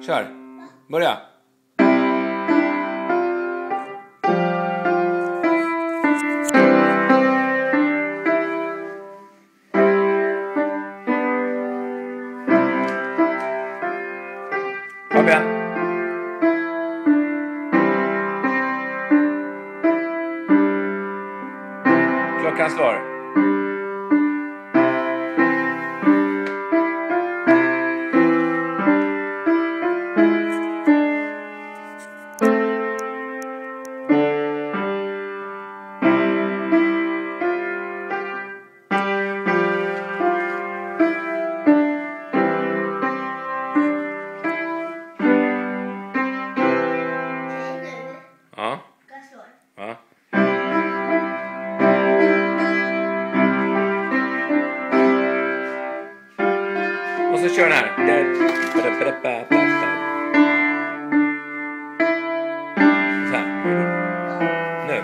Kör. Börja. Fabian. Klockan slår. Ja. Ja. Och så kör den här. Så här. Nu.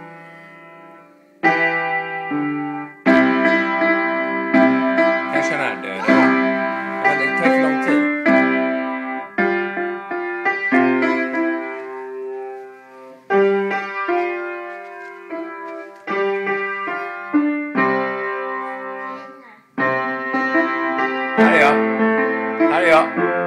Jag kör den här. Men det tar för lång tid. Här är jag.